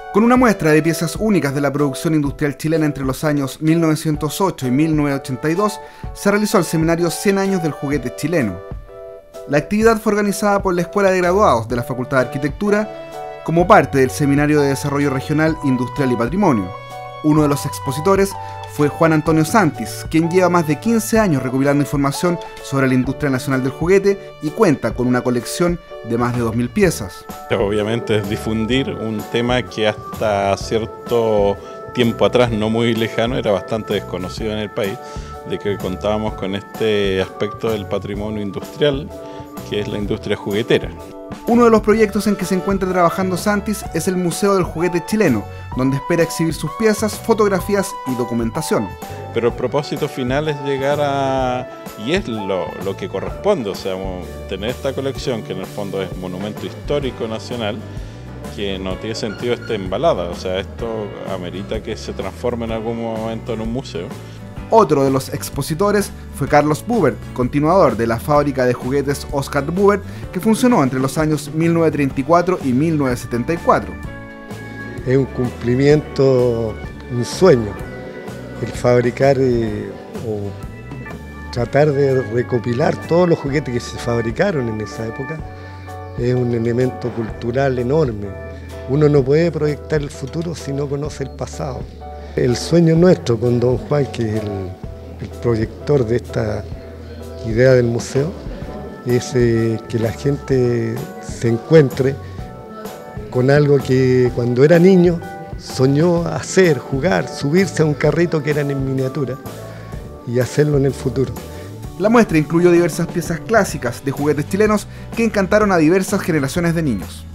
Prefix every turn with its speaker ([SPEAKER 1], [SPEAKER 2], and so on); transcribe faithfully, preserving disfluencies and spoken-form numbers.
[SPEAKER 1] Con una muestra de piezas únicas de la producción industrial chilena entre los años mil novecientos ocho y mil novecientos ochenta y dos, se realizó el seminario cien años del juguete chileno. La actividad fue organizada por la Escuela de Graduados de la Facultad de Arquitectura como parte del Seminario de Desarrollo Regional, Industrial y Patrimonio. Uno de los expositores fue Juan Antonio Santis, quien lleva más de quince años recopilando información sobre la industria nacional del juguete y cuenta con una colección de más de dos mil piezas.
[SPEAKER 2] Obviamente es difundir un tema que hasta cierto tiempo atrás, no muy lejano, era bastante desconocido en el país, de que contábamos con este aspecto del patrimonio industrial, que es la industria juguetera.
[SPEAKER 1] Uno de los proyectos en que se encuentra trabajando Santis es el Museo del Juguete Chileno, donde espera exhibir sus piezas, fotografías y documentación.
[SPEAKER 2] Pero el propósito final es llegar a, y es lo, lo que corresponde, o sea, tener esta colección que en el fondo es monumento histórico nacional, que no tiene sentido esté embalada, o sea, esto amerita que se transforme en algún momento en un museo.
[SPEAKER 1] Otro de los expositores fue Carlos Bubert, continuador de la fábrica de juguetes Oscar Bubert, que funcionó entre los años mil novecientos treinta y cuatro y mil novecientos setenta y cuatro.
[SPEAKER 3] Es un cumplimiento, un sueño, el fabricar eh, o tratar de recopilar todos los juguetes que se fabricaron en esa época. Es un elemento cultural enorme. Uno no puede proyectar el futuro si no conoce el pasado. El sueño nuestro con don Juan, que es el, el proyector de esta idea del museo, es eh, que la gente se encuentre con algo que cuando era niño soñó hacer, jugar, subirse a un carrito que eran en miniatura y hacerlo en el futuro.
[SPEAKER 1] La muestra incluyó diversas piezas clásicas de juguetes chilenos que encantaron a diversas generaciones de niños.